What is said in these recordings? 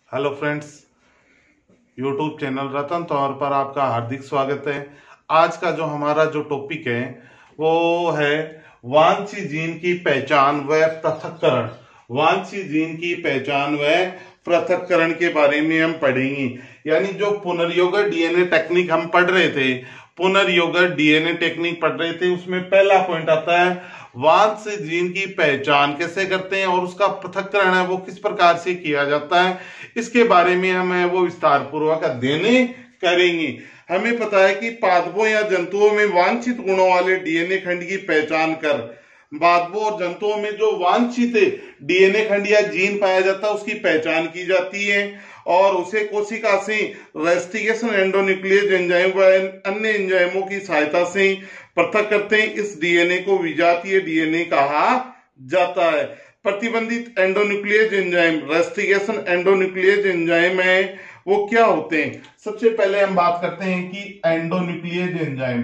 Hello friends, YouTube channel रतन तौर पर आपका हार्दिक स्वागत है। आज का जो हमारा टॉपिक है वो है वांछित जीन की पहचान व पृथक्करण। वांछित जीन की पहचान व पृथक्करण के बारे में हम पढ़ेंगे। यानी जो पुनर्योगक डीएनए टेक्निक हम पढ़ रहे थे, पुनर्योगक डीएनए टेक्निक पढ़ रहे थे, उसमें पहला पॉइंट आता है वांछित जीन की पहचान कैसे करते हैं और उसका पृथक्करण है वो किस प्रकार से किया जाता है। इसके बारे में हम वो विस्तार पूर्वक अध्ययन करेंगे। हमें पता है कि पादपों या जंतुओं में वांछित गुणों वाले डीएनए खंड की पहचान कर पादपों और जंतुओं में जो वांछित डीएनए खंड या जीन पाया जाता है उसकी पहचान की जाती है और उसे कोशिका से रेस्टिकेशन एंडोन्यूक्लियस एंजाइम व अन्य एंजाइमों की सहायता से पृथक करते हैं। इस डीएनए को विजातीय डीएनए कहा जाता है। प्रतिबंधित endonuclease enzyme restriction endonuclease enzyme है वो क्या होते हैं। सबसे पहले हम बात करते हैं कि एंडोन्यूक्लियस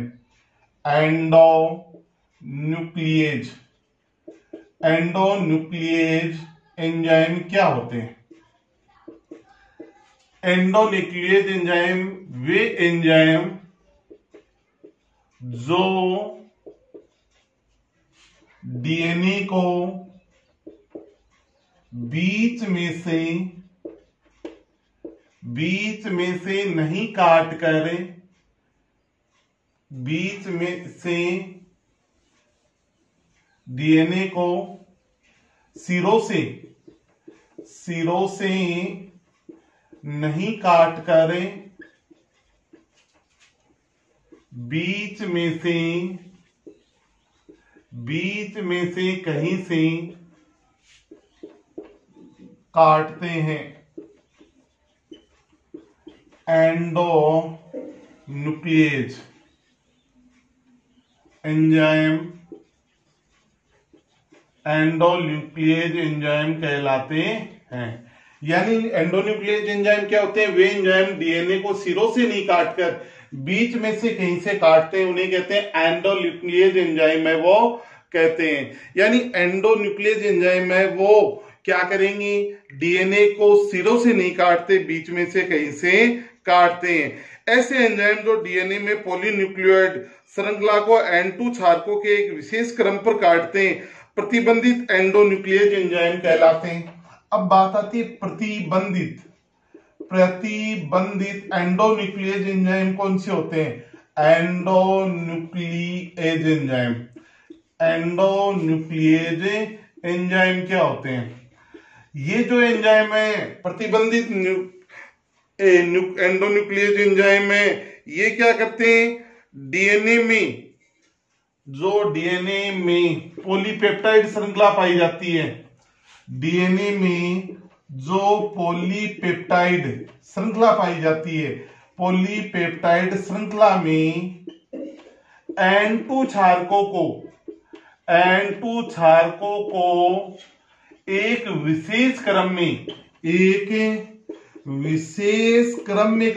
एंजाइम क्या होते हैं। एंडोन्यूक्लियस एंजाइम वे एंजाइम जो डीएनए को बीच में से नहीं काट कर डीएनए को सिरों से नहीं काट कर बीच में से कहीं से काटते हैं, एंडोन्यूक्लियस एंजाइम कहलाते हैं। यानी एंडोन्यूक्लियस एंजाइम क्या होते हैं, वे एंजाइम डीएनए को सिरों से नहीं काटकर बीच में से कहीं से काटते हैं, उन्हें कहते हैं एंडोन्यूक्लियस एंजाइम है वो कहते हैं। यानी एंडोन्यूक्लियस एंजाइम है वो क्या करेंगे, डीएनए को सिरों से नहीं काटते, बीच में से कहीं से काटते हैं। ऐसे एंजाइम जो डीएनए में पॉलीन्यूक्लियोइड श्रृंखला को N2 क्षारकों के एक विशेष क्रम पर काटते हैं, प्रतिबंधित एंडोन्यूक्लियस एंजाइम कहलाते हैं। अब बात आती है प्रतिबंधित एंडोन्यूक्लियस एंजाइम कौन से होते हैं। एंडोन्यूक्लियस एंजाइम क्या होते हैं। ये जो एंजाइम है प्रतिबंधित एंडोन्यूक्लियस एंजाइम है, ये क्या करते हैं, डीएनए में पॉलीपेप्टाइड श्रृंखला पाई जाती है, डीएनए में जो पॉलीपेप्टाइड श्रृंखला पाई जाती है, पॉलीपेप्टाइड श्रृंखला में N2 क्षारकों को एक विशेष क्रम में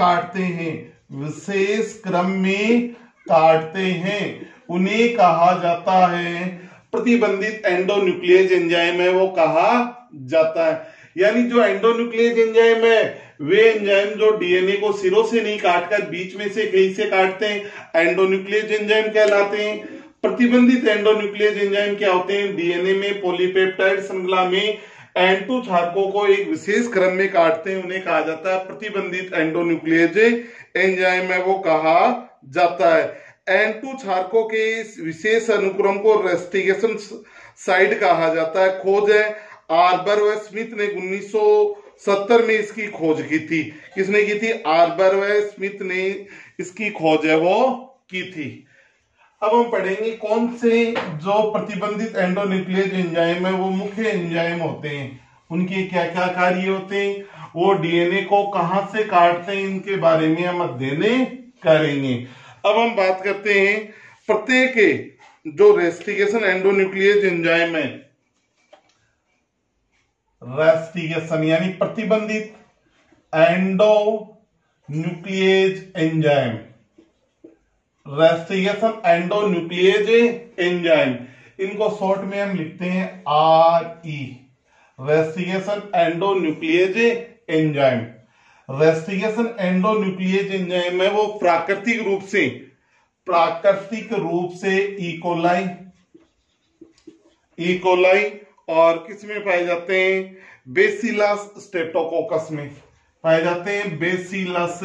काटते हैं, उन्हें कहा जाता है प्रतिबंधित एंडोन्यूक्लियस एंजाइम है वो कहा जाता है। यानी जो एंडोन्यूक्लियस एंजाइम है वे एंजाइम जो डीएनए को सिरों से नहीं काटकर बीच में से कहीं से काटते हैं, एंडोन्यूक्लियस एंजाइम कहलाते हैं। प्रतिबंधित एंडोन्यूक्लियस एंजाइम क्या होते हैं, डीएनए में पॉलीपेप्टाइड श्रृंखला में N2 क्षारकों को एक विशेष क्रम में काटते हैं, उन्हें कहा जाता है प्रतिबंधित एंडोन्यूक्लियस एंजाइम है वो कहा जाता है। N2 क्षारकों के इस विशेष अनुक्रम को रेस्टिकेशन साइट कहा जाता है। खोज है आर्बर व स्मिथ ने 1970 में इसकी खोज की थी। किसने की थी, आर्बर व स्मिथ ने इसकी खोज है वो की थी। अब हम पढ़ेंगे कौन से जो प्रतिबंधित एंडोन्यूक्लियस एंजाइम है वो मुख्य एंजाइम होते हैं, उनके क्या क्या कार्य होते हैं, वो डीएनए को कहां से काटते हैं, इनके बारे में हम अध्ययन करेंगे। अब हम बात करते हैं प्रत्येक जो रेस्टिकेशन एंडोन्यूक्लियस एंजाइम है, रेस्टिकेशन यानी प्रतिबंधित endonuclease enzyme, restriction endonuclease enzyme, इनको शॉर्ट में हम लिखते हैं RE, restriction endonuclease enzyme. Restriction endonuclease enzyme है वो प्राकृतिक रूप से इकोलाई और किस में पाए जाते हैं, बेसिलस स्ट्रेप्टोकोकस में पाए जाते हैं। बेसिलस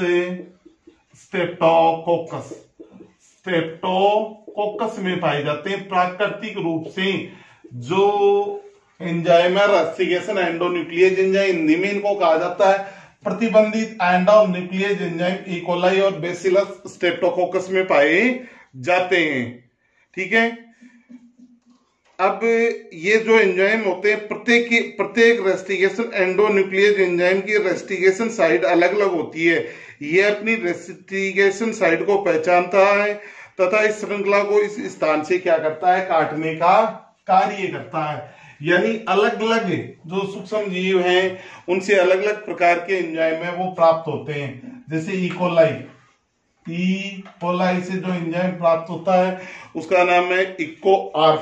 स्ट्रेप्टोकोकस में पाए जाते हैं। प्राकृतिक रूप से जो एंजाइम है रेस्टिकेशन एंडोन्यूक्लियेज एंजाइम, हिंदी में इनको कहा जाता है प्रतिबंधित एंडोन्यूक्लियेज एंजाइम इकोलाई और बेसिलस स्ट्रेप्टोकोकस में पाए जाते हैं। ठीक है, अब ये जो एंजाइम होते हैं प्रत्येक रेस्टिकेशन एंडोन्यूक्लियेज एंजाइम की रेस्टिकेशन साइट अलग अलग होती है। ये अपनी रेस्टिकेशन साइट को पहचानता है तथा इस श्रृंखला को इस स्थान से क्या करता है, काटने का कार्य करता है। यानी अलग अलग जो सूक्ष्म जीव हैं उनसे अलग अलग प्रकार के एंजाइम है वो प्राप्त होते हैं। जैसे इकोलाई से जो एंजाइम प्राप्त होता है उसका नाम है इको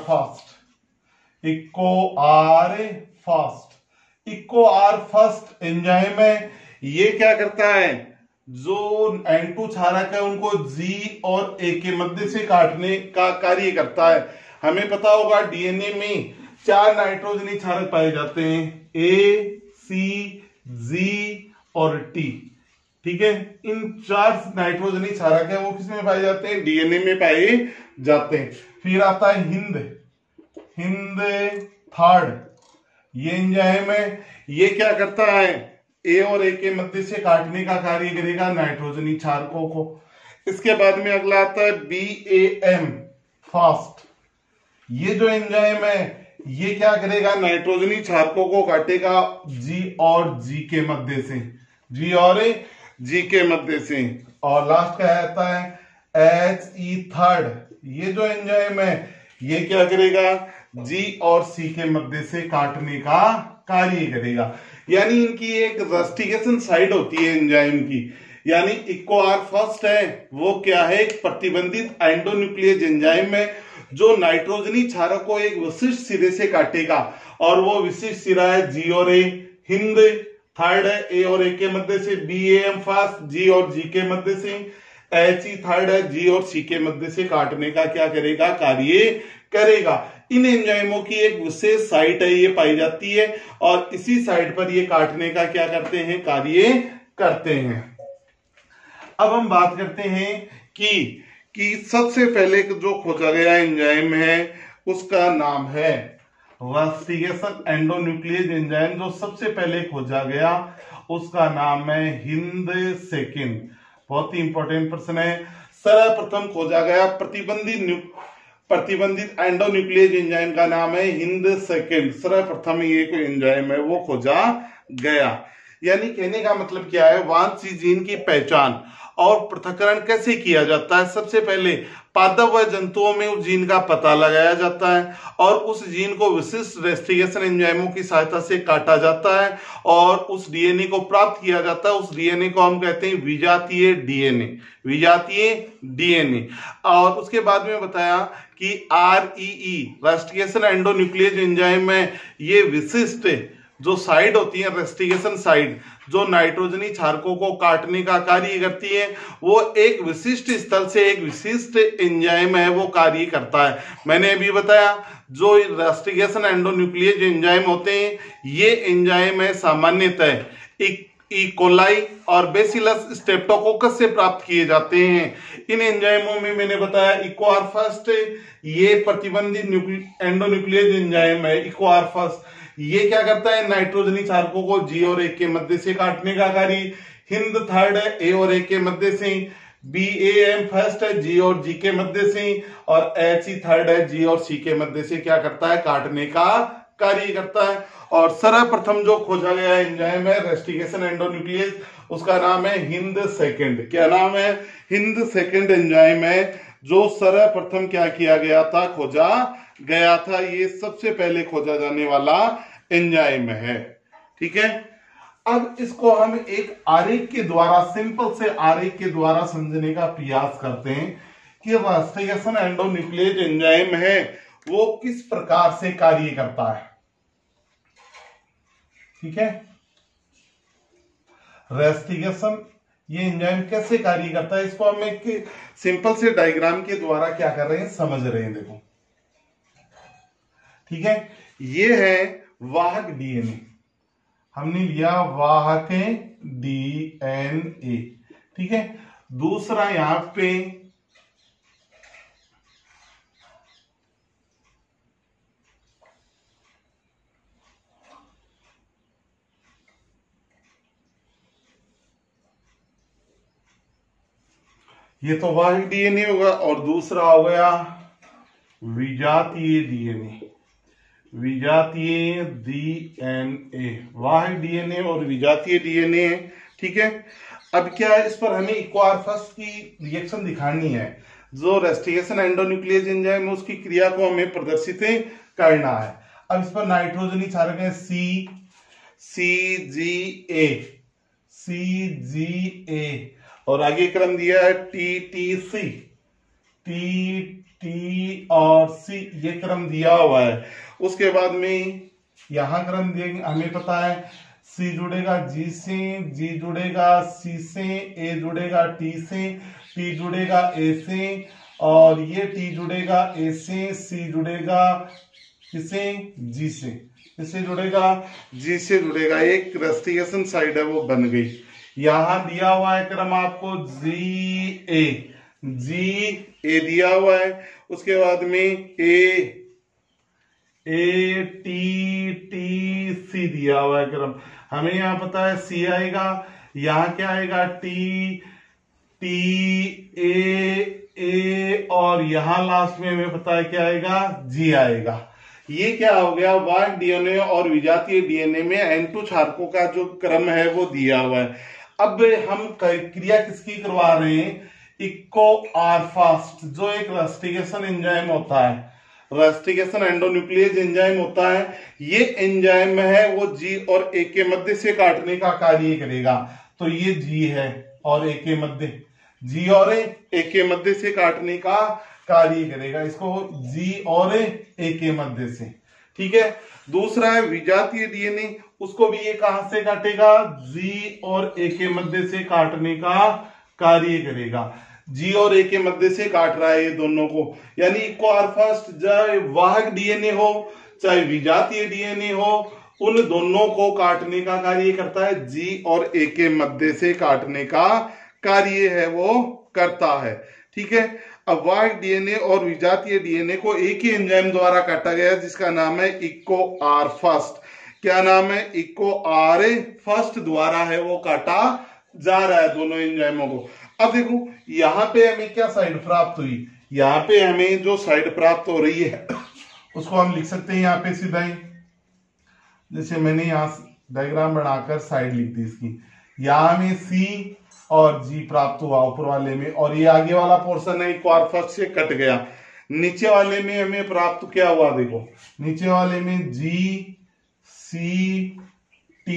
आर फास्ट एंजाइम है। ये क्या करता है, जो N2 क्षारक है उनको G और A के मध्य से काटने का कार्य करता है। हमें पता होगा डीएनए में 4 नाइट्रोजनी क्षारक पाए जाते हैं, A, C, G और T। ठीक है, इन 4 नाइट्रोजनी क्षारक है वो किसमें पाए जाते हैं, डीएनए में पाए जाते हैं। फिर आता है हिंद थर्ड, ये एंजाइम है। ये क्या करता है, ए और ए के मध्य से काटने का कार्य करेगा नाइट्रोजनी क्षारकों को। इसके बाद में अगला आता है BAM फास्ट। ये जो एंजाइम है ये क्या करेगा, नाइट्रोजनी क्षारकों को काटेगा G और G के मध्य से। और लास्ट क्या आता है HE थर्ड। ये जो एंजाइम है ये क्या करेगा, G और C के मध्य से काटने का कार्य करेगा। यानी इनकी एक रेस्टिकेशन साइट होती है एंजाइम की। यानी इको आर फर्स्ट है वो क्या है, एक प्रतिबंधित एंडोन्यूक्लियेज एंजाइम है जो नाइट्रोजनी क्षारक को एक विशिष्ट सिरे से काटेगा और वो विशिष्ट सिरा है G और A। हिंद थर्ड है A और A के मध्य से, BAM फास्ट G और G के मध्य से, HE थर्ड है G और C के मध्य से काटने का क्या करेगा, कार्य करेगा। इन एंजाइमों की एक विशेष साइट है ये पाई जाती है और इसी साइट पर ये काटने का क्या करते हैं, कार्य करते हैं। अब हम बात करते हैं कि सबसे पहले जो खोजा गया एंजाइम है उसका नाम है रेस्टिकेशन एंडोन्यूक्लियेज एंजाइम। जो सबसे पहले खोजा गया उसका नाम है हिंद सेकंड। बहुत ही इंपॉर्टेंट प्रश्न है। सर्वप्रथम खोजा गया प्रतिबंधित एंडोन्यूक्लियेज एंजाइम का नाम है हिंद सेकंड। सर्वप्रथम ये कोई एंजाइम है वो खोजा गया। यानी कहने का मतलब क्या है, वांछित जीन की पहचान और पृथक्करण कैसे किया जाता है। सबसे पहले पादप व जंतुओं में उस जीन का पता लगाया जाता है और उस जीन को विशिष्ट रेस्टिकेशन एंजाइमों की सहायता से काटा जाता है और उस डीएनए को प्राप्त किया जाता है। उस डीएनए को हम कहते हैं विजातीय डीएनए। और उसके बाद में बताया कि REE रेस्टिकेशन एंडोन्यूक्लियेज एंजाइम में ये विशिष्ट जो साइड होती है, रेस्टिकेशन साइड जो नाइट्रोजनी क्षारकों को काटने का कार्य करती है, वो एक विशिष्ट स्थल से एक विशिष्ट एंजाइम है वो कार्य करता है। मैंने अभी बताया जो रेस्टिकेशन एंडोन्यूक्लियेज एंजाइम होते हैं ये एंजाइम है सामान्यतः इकोलाई और बेसिलस स्ट्रेप्टोकोकस से प्राप्त किए जाते हैं। इन एंजाइमों में मैंने बताया इको आर फर्स्ट, ये प्रतिबंधित एंडोन्यूक्लियेज एंजाइम है इको आर फर्स्ट। ये क्या करता है, नाइट्रोजनी क्षारकों को G और A के मध्य से काटने का कार्य। हिंद थर्ड है A और A के मध्य से, BAM फर्स्ट है G और G के मध्य से और HE थर्ड है G और C के मध्य से क्या करता है, काटने का कार्य करता है। और सर्वप्रथम जो खोजा गया एंजाइम है रेस्टिकेशन एंडोन्यूक्लियेज उसका नाम है हिंद सेकंड। क्या नाम है, हिंद सेकंड एंजाइम है जो सर्वप्रथम क्या किया गया था, खोजा गया था। ये सबसे पहले खोजा जाने वाला एंजाइम है। ठीक है, अब इसको हम एक आरेख के द्वारा, सिंपल से आरेख के द्वारा समझने का प्रयास करते हैं कि रेस्टिकेशन एंडोन्यूक्लियेज एंजाइम है वो किस प्रकार से कार्य करता है। ठीक है, रेस्टिकेशन, ये एंजाइम कैसे कार्य करता है इसको हम एक सिंपल से डायग्राम के द्वारा क्या कर रहे हैं, समझ रहे हैं। देखो ठीक है, ये है वाहक डीएनए, हमने लिया वाहक डीएनए। ठीक है, दूसरा यहां पे ये तो वाहक डीएनए होगा, और दूसरा हो गया विजातीय डीएनए। विजातीय डीएनए, वाहक डीएनए और विजातीय डीएनए। ठीक है, अब क्या है, इस पर हमें इक्वारफस की रिएक्शन दिखानी है। जो रेस्टिकेशन एंडोन्यूक्लियस एंजाइम है उसकी क्रिया को हमें प्रदर्शित करना है। अब इस पर नाइट्रोजनी क्षारक है CGA, और आगे क्रम दिया है TTC, T और C, ये क्रम दिया हुआ है। उसके बाद में यहां क्रम देंगे, हमें पता है C जुड़ेगा G से, G जुड़ेगा C से, A जुड़ेगा T से, T जुड़ेगा A से, और ये T जुड़ेगा A से, C जुड़ेगा किसे, G से, इससे जुड़ेगा G से जुड़ेगा, एक रेस्टिकेशन साइड है वो बन गई। यहां दिया हुआ है क्रम आपको GA दिया हुआ है। उसके बाद में ATTC दिया हुआ है क्रम, हमें यहां पता है C आएगा, यहां क्या आएगा TA, और यहां लास्ट में हमें पता है क्या आएगा, G आएगा। ये क्या हो गया, वाहक डीएनए और विजातीय डीएनए में N2 क्षारकों का जो क्रम है वो दिया हुआ है। अब हम क्रिया किसकी करवा रहे हैं, इक्कोआरफास्ट, जो एक रेस्टिकेशन एंजाइम होता है, रेस्टिकेशन एंडोन्यूक्लियस एंजाइम होता है। ये एंजाइम है वो G और A के मध्य से काटने का कार्य करेगा। तो ये G है और A के मध्य, G और A के मध्य से काटने का कार्य करेगा, इसको G और A के मध्य से। ठीक है, दूसरा है विजातीय डीएनए, उसको भी ये कहां से काटेगा, G और A के मध्य से काटने का कार्य करेगा। G और A के मध्य से काट रहा है ये दोनों को, यानी इक्कोआरफास्ट चाहे वाहक डीएनए हो चाहे विजातीय डीएनए हो, उन दोनों को काटने का कार्य करता है, G और A के मध्य से काटने का कार्य है वो करता है। ठीक है, अब वाहक डीएनए और विजातीय डीएनए को एक ही एंजाइम द्वारा काटा गया जिसका नाम है इक्कोआरफास्ट। क्या नाम है, इक्कोआरफास्ट द्वारा है वो काटा जा रहा है दोनों एंजाइमों को। अब देखो यहां पे हमें क्या साइड प्राप्त हुई, यहाँ पे हमें जो साइड प्राप्त हो रही है उसको हम लिख सकते हैं यहाँ पे सीधा ही, जैसे मैंने यहाँ डायग्राम बनाकर साइड लिख दी इसकी। यहाँ में C और G प्राप्त हुआ ऊपर वाले में, और ये आगे वाला पोर्शन है इक्कोआरफास्ट से कट गया। नीचे वाले में हमें प्राप्त क्या हुआ, देखो नीचे वाले में G C T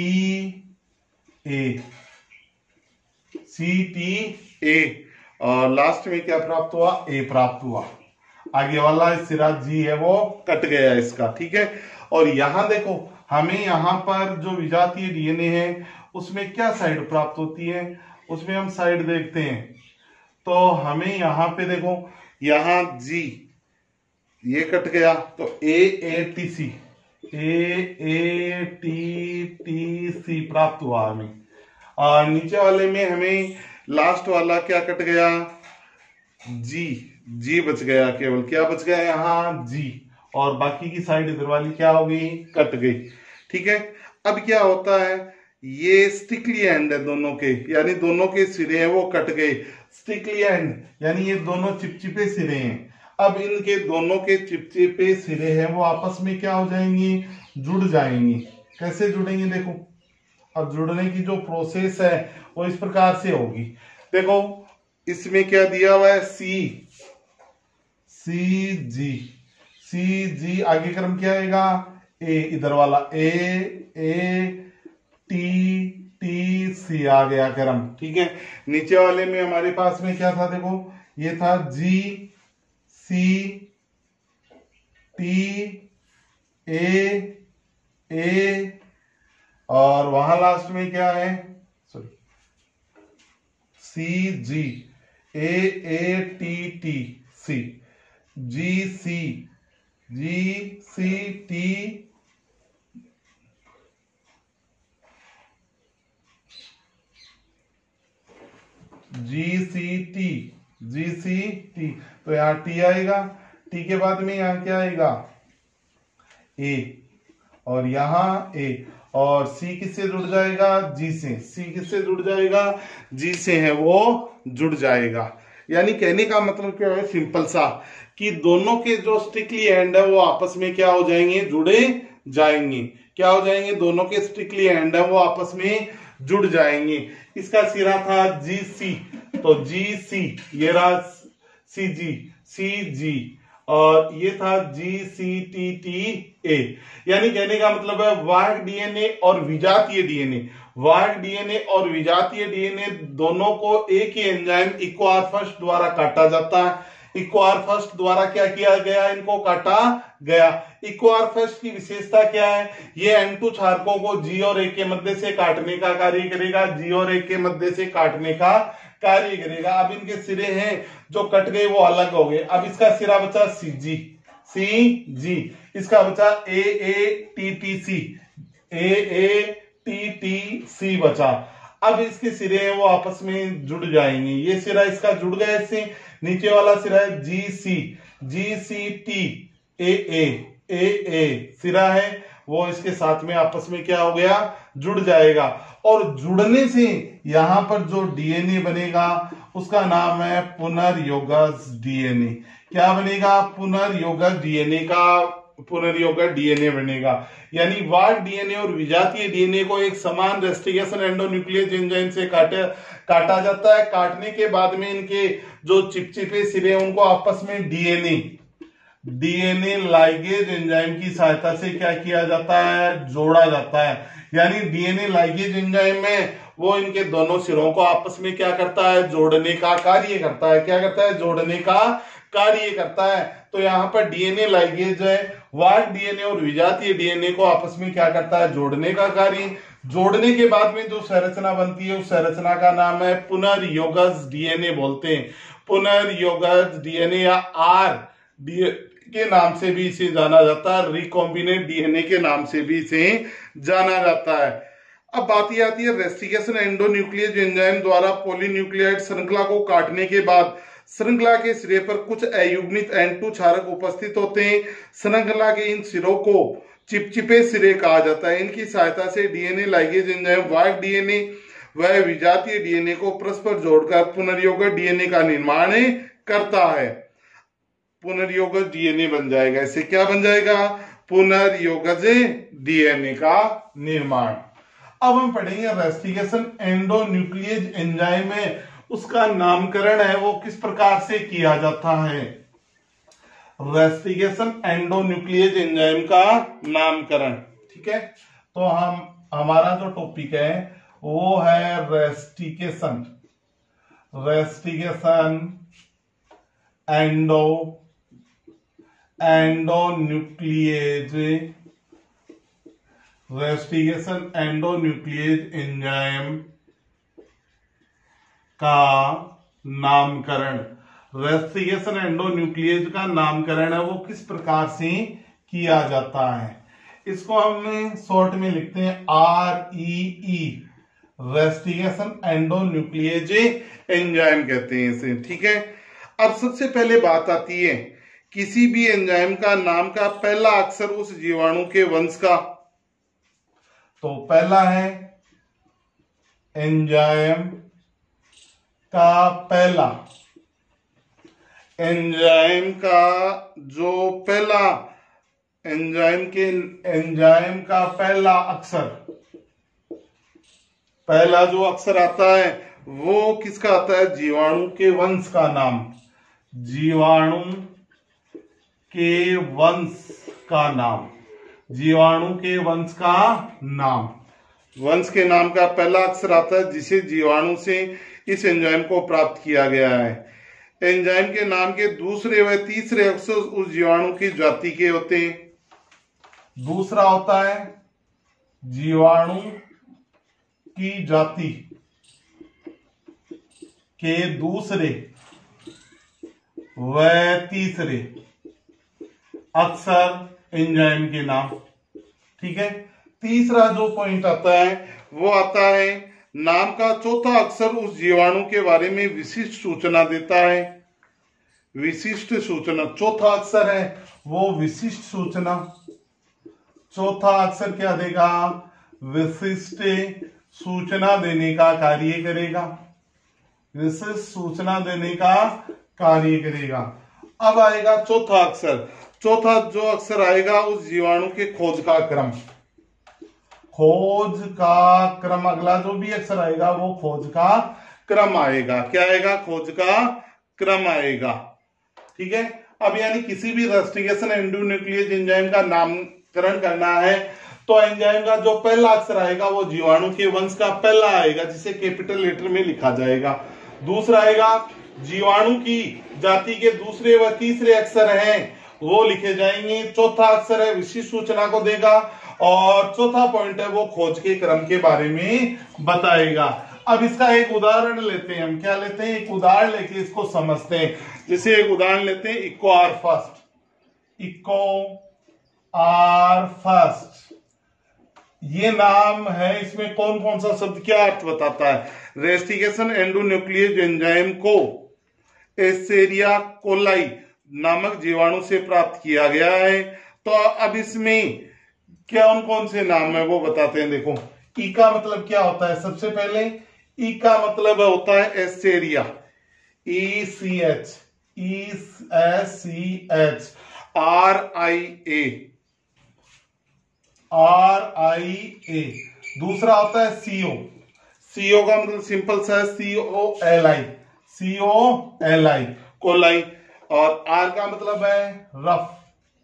A, और लास्ट में क्या प्राप्त हुआ, A प्राप्त हुआ। आगे वाला सिरा G है वो कट गया इसका। ठीक है, और यहां देखो हमें यहाँ पर जो विजातीय डीएनए है उसमें क्या साइड प्राप्त होती है, उसमें हम साइड देखते हैं तो हमें यहाँ पे देखो, यहाँ G ये कट गया तो AATC प्राप्त हुआ हमें, और नीचे वाले में हमें लास्ट वाला क्या कट गया, G बच गया, केवल क्या बच गया यहाँ G, और बाकी की साइड इधर वाली क्या हो गई, कट गई। ठीक है, अब क्या होता है, ये स्टिकली एंड है दोनों के, यानी दोनों के सिरे हैं वो कट गए। स्टिकली एंड यानी ये दोनों चिपचिपे सिरे हैं। अब इनके दोनों के चिपचिपे सिरे हैं वो आपस में क्या हो जाएंगे, जुड़ जाएंगे। कैसे जुड़ेंगे, देखो अब जुड़ने की जो प्रोसेस है वो इस प्रकार से होगी। देखो इसमें क्या दिया हुआ है, CG, आगे क्रम क्या आएगा, A, इधर वाला ATTC आ गया क्रम। ठीक है, नीचे वाले में हमारे पास में क्या था, देखो ये था GCTA, और वहां लास्ट में क्या है, sorry CG, AATT C, GC, GCT, GCT, GCT, तो यहाँ T आएगा, T के बाद में यहाँ क्या आएगा A, और यहाँ A, और C किससे जुड़ जाएगा G से, C किससे जुड़ जाएगा G से है वो जुड़ जाएगा। यानी कहने का मतलब क्या है, सिंपल सा, कि दोनों के जो स्ट्रिक्टली एंड है वो आपस में क्या हो जाएंगे, जुड़े जाएंगे। क्या हो जाएंगे, दोनों के स्ट्रिक्टली एंड है वो आपस में जुड़ जाएंगे। इसका सिरा था GC, तो GC, ये रहा CG, CG, और ये था GCTTA। यानी कहने का मतलब है वाहक डीएनए और विजातीय डीएनए, वाहक डीएनए और विजातीय डीएनए दोनों को एक ही एंजाइम इक्वाफर्स्ट द्वारा काटा जाता है। इक्वाफर्स्ट द्वारा क्या किया गया, इनको काटा गया। इक्वाफर्स्ट की विशेषता क्या है, ये N2 क्षारकों को G और A के मध्य से काटने का कार्य करेगा, G और A के मध्य से काटने का कार्य करेगा। अब इनके सिरे हैं जो कट गए वो अलग हो गए। अब इसका सिरा बचा CG, CG, इसका बचा AATTC, AATTC बचा। अब इसके सिरे हैं वो आपस में जुड़ जाएंगे। ये सिरा इसका जुड़ गया इससे, नीचे वाला सिरा है GC, GCT, AA, AA सिरा है वो इसके साथ में आपस में क्या हो गया, जुड़ जाएगा। और जुड़ने से यहां पर जो डीएनए बनेगा उसका नाम है पुनर्योगज डीएनए। क्या बनेगा, पुनर्योगज डीएनए का पुनर्योगज डीएनए बनेगा। यानी वाहक डीएनए और विजातीय डीएनए को एक समान रेस्टिगेशन एंडोन्यूक्लियस एंजाइम से काटा जाता है। काटने के बाद में इनके जो चिपचिपे सिरे उनको आपस में डीएनए लाइगेज एंजाइम की सहायता से क्या किया जाता है, जोड़ा जाता है। यानी डीएनए लाइगेज एंजाइम में वो इनके दोनों सिरों को आपस में क्या करता है, जोड़ने का कार्य करता है। क्या करता है, जोड़ने का कार्य करता है। तो यहाँ पर डीएनए लाइगेज है, वाहक डीएनए और विजातीय डीएनए को आपस में क्या करता है, जोड़ने का कार्य। जोड़ने के बाद में जो संरचना बनती है उस संरचना का नाम है पुनर्योगज डीएनए बोलते हैं। पुनर्योगज डीएनए या आर के नाम से भी इसे जाना जाता है, रिकॉम्बिनेट डीएनए के नाम से भी इसे जाना जाता है। अब बात यह आती है रेस्टिगेशन एंडोन्यूक्लियस एंजाइम द्वारा पॉलीन्यूक्लियाइड श्रृंखला को काटने के बाद श्रृंखला के सिरे पर कुछ अयुग्मित N2 क्षारक उपस्थित होते हैं। श्रृंखला के इन सिरों को चिपचिपे सिरे कहा जाता है। इनकी सहायता से डीएनए लाइगेज एंजाइम वाहक डीएनए व विजातीय डीएनए को परस्पर जोड़कर पुनर्योगज डीएनए का निर्माण करता है। पुनर्योगज डीएनए बन जाएगा। इससे क्या बन जाएगा, पुनर्योगज डीएनए का निर्माण। अब हम पढ़ेंगे रेस्टिगेशन एंडोन्यूक्लियस एंजाइम में उसका नामकरण है वो किस प्रकार से किया जाता है। रेस्टिगेशन एंडोन्यूक्लियस एंजाइम का नामकरण, ठीक है। तो हमारा जो टॉपिक है वो है रेस्टिगेशन एंडोन्यूक्लियस एंजाइम का नामकरण। रेस्टिगेशन एंडोन्यूक्लियस का नामकरण है वो किस प्रकार से किया जाता है। इसको हम शॉर्ट में लिखते हैं REE, रेस्टिगेशन एंडोन्यूक्लियस एंजाइम कहते हैं इसे, ठीक है। अब सबसे पहले बात आती है किसी भी एंजाइम का नाम का पहला अक्षर उस जीवाणु के वंश का। तो पहला है एंजाइम का पहला, एंजाइम का जो पहला एंजाइम का पहला अक्षर, पहला जो अक्षर आता है वो किसका आता है, जीवाणु के वंश का नाम। जीवाणु के वंश का नाम, जीवाणु के वंश का नाम। वंश के नाम का पहला अक्षर आता है जिसे जीवाणु से इस एंजाइम को प्राप्त किया गया है। एंजाइम के नाम के दूसरे व तीसरे अक्षर उस जीवाणु की जाति के होते हैं। दूसरा होता है जीवाणु की जाति, के दूसरे व तीसरे अक्सर एंजाइम के नाम। ठीक है, तीसरा जो पॉइंट आता है वो आता है नाम का चौथा अक्षर उस जीवाणु के बारे में विशिष्ट सूचना देता है। विशिष्ट सूचना, चौथा अक्षर है वो विशिष्ट सूचना। चौथा अक्षर क्या देगा? विशिष्ट सूचना देने का कार्य करेगा। विशिष्ट सूचना देने का कार्य करेगा। अब आएगा चौथा अक्षर। चौथा जो अक्षर आएगा उस जीवाणु के खोज का क्रम। खोज का क्रम, अगला जो भी अक्षर आएगा वो खोज का क्रम आएगा। क्या आएगा? खोज का क्रम आएगा। ठीक है, अब यानी किसी भी रेस्टिकेशन एंडोन्यूक्लियस एंजाइम का नामकरण करना है तो एंजाइम का जो पहला अक्षर आएगा वो जीवाणु के वंश का पहला आएगा, जिसे कैपिटल लेटर में लिखा जाएगा। दूसरा आएगा जीवाणु की जाति के दूसरे व तीसरे अक्षर हैं वो लिखे जाएंगे। चौथा अक्षर है विशिष्ट सूचना को देगा और चौथा पॉइंट है वो खोज के क्रम के बारे में बताएगा। अब इसका एक उदाहरण लेते हैं हम। क्या लेते हैं? एक उदाहरण लेके इसको समझते हैं। जैसे एक उदाहरण लेते हैं, Eco R first. Eco R first ये नाम है, इसमें कौन कौन सा शब्द क्या अर्थ बताता है? रेस्टिकेशन एंडोन्यूक्लियस एंजाइम को एस्चेरिचिया कोलाई नामक जीवाणु से प्राप्त किया गया है। तो अब इसमें कौन कौन से नाम है वो बताते हैं। देखो, ई का मतलब क्या होता है? सबसे पहले ई का मतलब होता है एस्चेरिया, ECH, ESCH, RIA। दूसरा होता है CO। CO का मतलब सिंपल सा है COLI, कोलाई। और R का मतलब है रफ।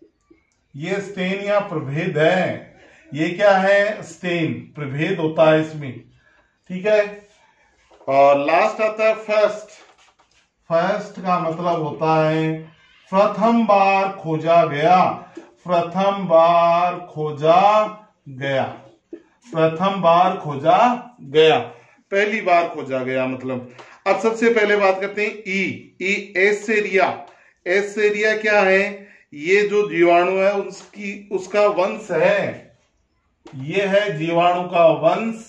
ये स्टेन या प्रभेद है। ये क्या है? स्टेन, प्रभेद होता है इसमें। ठीक है, और लास्ट आता है फर्स्ट। फर्स्ट का मतलब होता है प्रथम बार खोजा गया। प्रथम बार खोजा गया। प्रथम बार खोजा गया, पहली बार खोजा गया मतलब। अब सबसे पहले बात करते हैं ई एस्चेरिचिया। एस्चेरिचिया क्या है? ये जो जीवाणु है उसका वंश है। ये है जीवाणु का वंश।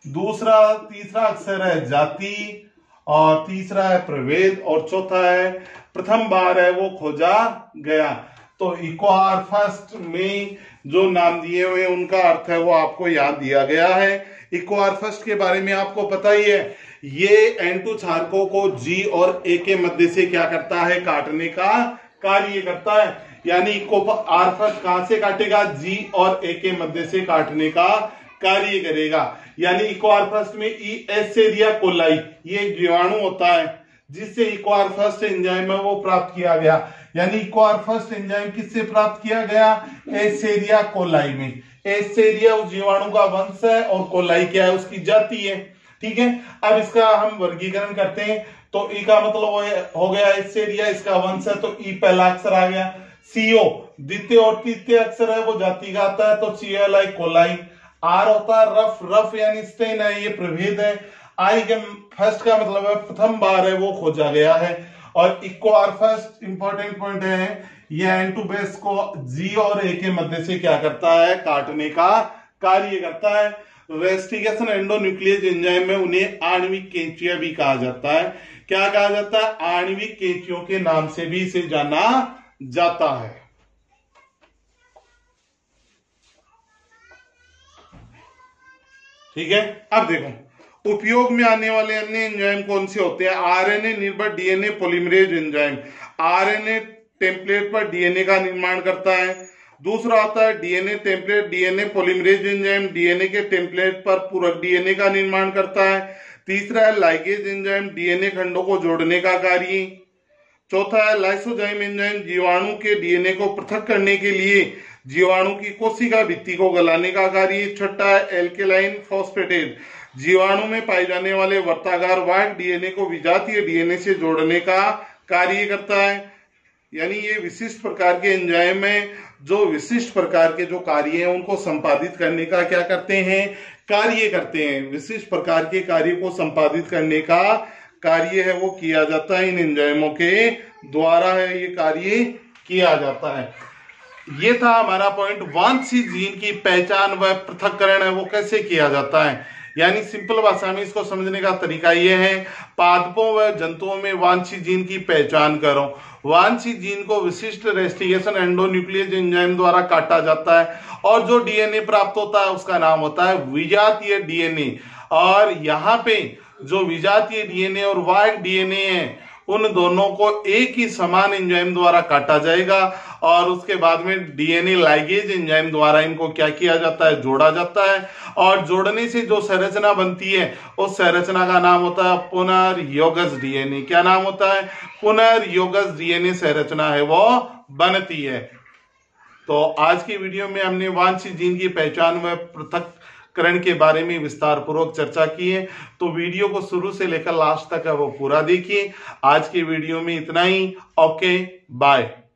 तीसरा अक्षर है जाति और तीसरा है प्रभेद और चौथा है प्रथम बार है वो खोजा गया। तो इको आर फर्स्ट में जो नाम दिए हुए उनका अर्थ है वो आपको याद दिया गया है। इको आर फर्स्ट के बारे में आपको पता ही है, ये N2 क्षारकों को G और A के मध्य से क्या करता है? काटने का कार्य करता है। यानी इको आर फर्स्ट कहां से काटेगा? G और A के मध्य से काटने का कार्य करेगा। यानी इको आर फर्स्ट में एस्चेरिचिया कोलाई ये जीवाणु होता है जिससे इको आर फर्स्ट एंजाइम है वो प्राप्त किया गया। यानी इको आर फर्स्ट एंजाइम किससे प्राप्त किया गया? एस्चेरिचिया कोलाई में। एस्चेरिचिया उस जीवाणु का वंश है और कोलाई क्या है? उसकी जाति है। ठीक है, अब इसका हम वर्गीकरण करते हैं। तो ई का मतलब हो गया एस्चेरिचिया, इसका वंश है तो ई पहला अक्षर आ गया। CO द्वितीय और तृतीय अक्षर है वो जाति का आता है तो COLI कोलाई। R होता है रफ। रफ यानी स्टेन है, ये प्रभेद है। I के फर्स्ट का मतलब है प्रथम बार है वो खोजा गया है। और Eco R first important point है, ये N2 बेस को G और A के मध्य से क्या करता है? काटने का कार्य करता है। रेस्टिकेशन एंडोन्यूक्लियस एंजाइम में उन्हें आणविक कैंचिया भी कहा जाता है। क्या कहा जाता है? आणविक कैंचियों के नाम से भी इसे जाना जाता है। ठीक है, अब देखो उपयोग में आने वाले अन्य एंजाइम कौन से होते हैं? आरएनए निर्भर DNA polymerase enzyme. RNA template पर डीएनए का निर्माण करता है। दूसरा आता है DNA template DNA polymerase enzyme, DNA के टेम्पलेट पर पूरक डीएनए का निर्माण करता है। तीसरा है लाइगेज एंजाइम, डीएनए खंडों को जोड़ने का कार्य। चौथा है लाइसोजाइम एंजाइम, जीवाणु के डीएनए को पृथक करने के लिए जीवाणु की कोशिका भित्ति को गलाने का कार्य। छठा है एल्केलाइन फॉस्फेटेज, जीवाणु में पाए जाने वाले वर्ताकार वाहक डीएनए को विजातीय डीएनए से जोड़ने का कार्य करता है। यानी ये विशिष्ट प्रकार के एंजाइम है जो विशिष्ट प्रकार के जो कार्य हैं उनको संपादित करने का क्या करते हैं? कार्य करते हैं। विशिष्ट प्रकार के कार्य को संपादित करने का कार्य है वो किया जाता है, इन एंजाइमों के द्वारा है ये कार्य किया जाता है। ये था हमारा पॉइंट, वांछित जीन की पहचान व पृथक्करण है वो कैसे किया जाता है। यानी सिंपल भाषा में इसको समझने का तरीका ये है, पादपों व जंतुओं में वांछित जीन की पहचान करो। वांछित जीन को विशिष्ट रेस्टिकेशन एंडोन्यूक्लियस एंजाइम द्वारा काटा जाता है और जो डीएनए प्राप्त होता है उसका नाम होता है विजातीय डीएनए। और यहाँ पे जो विजातीय डीएनए और वाहक डीएनए है उन दोनों को एक ही समान एंजाइम द्वारा काटा जाएगा और उसके बाद में डीएनए लाइगेज एंजाइम द्वारा इनको क्या किया जाता है, जोड़ा जाता है। और जोड़ने से जो संरचना बनती है उस संरचना का नाम होता है पुनर्योगज डीएनए। क्या नाम होता है? पुनर्योगज डीएनए संरचना है वो बनती है। तो आज की वीडियो में हमने वांछित जीन की पहचान व पृथक्करण के बारे में विस्तार पूर्वक चर्चा की है। तो वीडियो को शुरू से लेकर लास्ट तक है वो पूरा देखिए। आज की वीडियो में इतना ही। Okay, bye.